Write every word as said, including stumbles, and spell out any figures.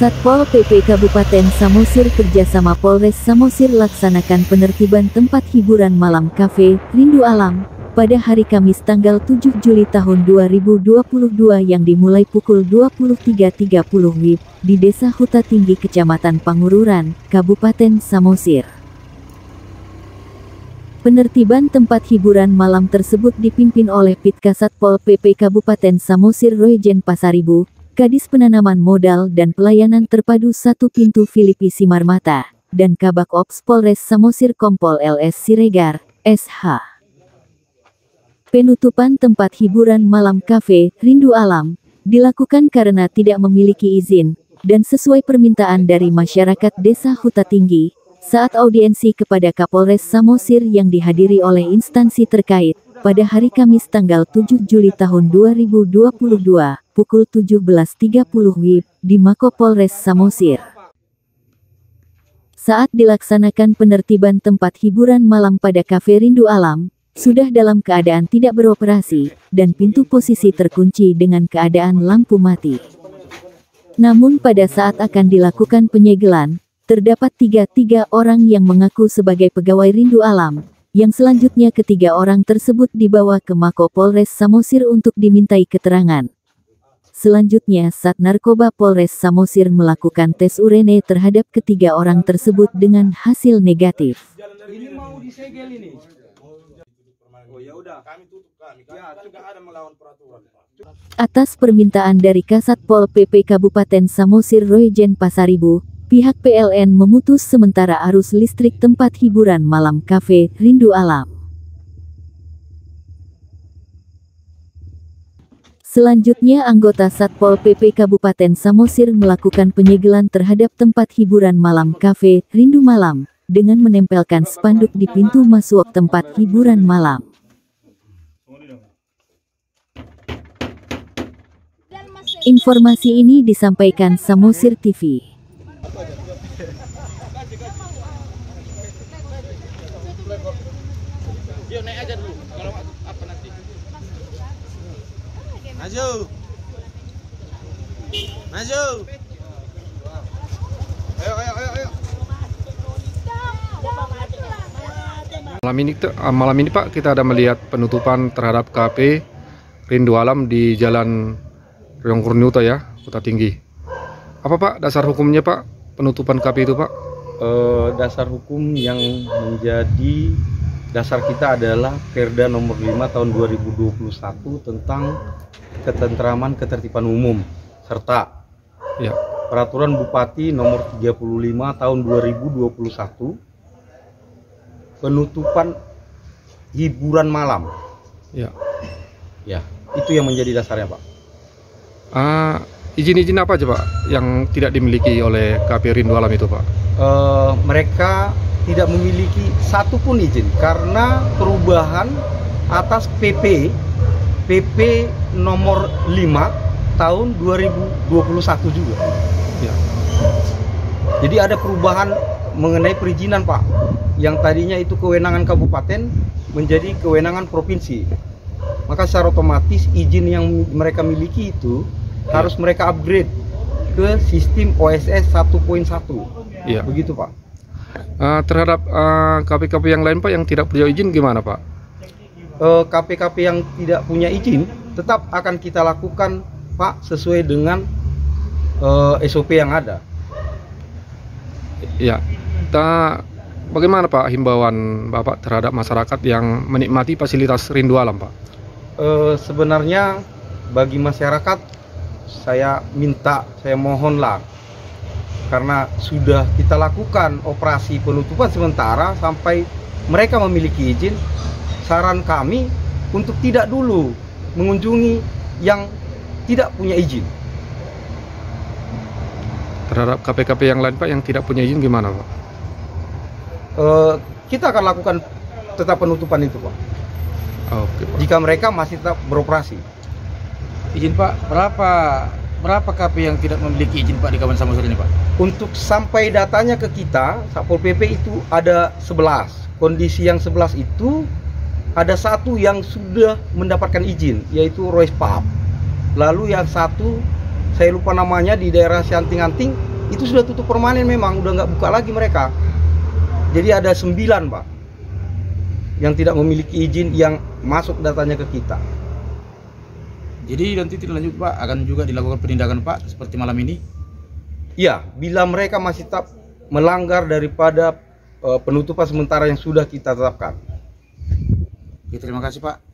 Satpol P P Kabupaten Samosir kerjasama Polres Samosir laksanakan penertiban tempat hiburan malam kafe Rindu Alam pada hari Kamis tanggal tujuh Juli tahun dua ribu dua puluh dua yang dimulai pukul dua puluh tiga tiga puluh W I B di Desa Huta Tinggi Kecamatan Pangururan, Kabupaten Samosir. Penertiban tempat hiburan malam tersebut dipimpin oleh Pitka Satpol P P Kabupaten Samosir Royjen Pasaribu, Kadis Penanaman Modal dan Pelayanan Terpadu Satu Pintu Filipi Simarmata, dan Kabak Ops Polres Samosir Kompol L S Siregar, S H. Penutupan tempat hiburan malam kafe Rindu Alam dilakukan karena tidak memiliki izin dan sesuai permintaan dari masyarakat Desa Huta Tinggi saat audiensi kepada Kapolres Samosir yang dihadiri oleh instansi terkait pada hari Kamis tanggal tujuh Juli tahun dua ribu dua puluh dua, pukul tujuh belas tiga puluh W I B, di Mako Polres Samosir. Saat dilaksanakan penertiban tempat hiburan malam pada Kafe Rindu Alam, sudah dalam keadaan tidak beroperasi, dan pintu posisi terkunci dengan keadaan lampu mati. Namun pada saat akan dilakukan penyegelan, terdapat tiga tiga orang yang mengaku sebagai pegawai Rindu Alam, yang selanjutnya ketiga orang tersebut dibawa ke Mako Polres Samosir untuk dimintai keterangan. Selanjutnya Sat Narkoba Polres Samosir melakukan tes urine terhadap ketiga orang tersebut dengan hasil negatif. Ini mau disegel ini. Oh ya udah, kami tutup kami. Ya, tidak ada melawan peraturan. Atas permintaan dari Kasatpol P P Kabupaten Samosir Royjen Pasaribu, pihak P L N memutus sementara arus listrik tempat hiburan malam kafe Rindu Alam. Selanjutnya anggota Satpol P P Kabupaten Samosir melakukan penyegelan terhadap tempat hiburan malam kafe Rindu Malam dengan menempelkan spanduk di pintu masuk tempat hiburan malam. Informasi ini disampaikan Samosir T V. Yuk naik aja dulu, kalau apa nanti. Maju. Maju. Ayo, ayo, ayo, ayo. Malam ini, malam ini Pak, kita ada melihat penutupan terhadap kafe Rindu Alam di Jalan Ryongkurniuta ya, Huta Tinggi. Apa Pak dasar hukumnya Pak, penutupan kafe itu Pak? Uh, dasar hukum yang menjadi dasar kita adalah Perda nomor lima tahun dua ribu dua puluh satu tentang ketentraman ketertiban umum serta ya. Peraturan Bupati nomor tiga puluh lima tahun dua ribu dua puluh satu penutupan hiburan malam. Ya. Ya, itu yang menjadi dasarnya Pak. Ah, izin-izin apa aja Pak yang tidak dimiliki oleh kafe Rindu Alam itu Pak? Uh, mereka tidak memiliki satupun izin karena perubahan atas P P P P nomor lima tahun dua ribu dua puluh satu juga. Ya. Jadi ada perubahan mengenai perizinan Pak, yang tadinya itu kewenangan kabupaten menjadi kewenangan provinsi. Maka secara otomatis izin yang mereka miliki itu ya. Harus mereka upgrade ke sistem O S S satu titik satu. Ya. Begitu Pak. Uh, terhadap kafe-kafe uh, yang lain Pak yang tidak punya izin gimana Pak? Kafe-kafe uh, yang tidak punya izin tetap akan kita lakukan Pak sesuai dengan uh, S O P yang ada. Ya, kita bagaimana Pak himbauan Bapak terhadap masyarakat yang menikmati fasilitas Rindu Alam Pak? Uh, sebenarnya bagi masyarakat saya minta, saya mohonlah, karena sudah kita lakukan operasi penutupan sementara sampai mereka memiliki izin, saran kami untuk tidak dulu mengunjungi yang tidak punya izin. Terhadap kafe-kafe yang lain Pak yang tidak punya izin gimana Pak? Uh, kita akan lakukan tetap penutupan itu Pak. Oke Pak. Jika mereka masih tetap beroperasi. Izin Pak, berapa berapa kafe yang tidak memiliki izin Pak di kawasan Samosir ini Pak? Untuk sampai datanya ke kita, Satpol P P itu ada sebelas. Kondisi yang sebelas itu ada satu yang sudah mendapatkan izin, yaitu Royce Pub. Lalu yang satu, saya lupa namanya, di daerah Sianting-Anting, itu sudah tutup permanen, memang udah nggak buka lagi mereka. Jadi ada sembilan Pak yang tidak memiliki izin yang masuk datanya ke kita. Jadi nanti tindak lanjut Pak akan juga dilakukan penindakan Pak seperti malam ini? Ya, bila mereka masih tetap melanggar daripada uh, penutupan sementara yang sudah kita tetapkan. Oke, terima kasih Pak.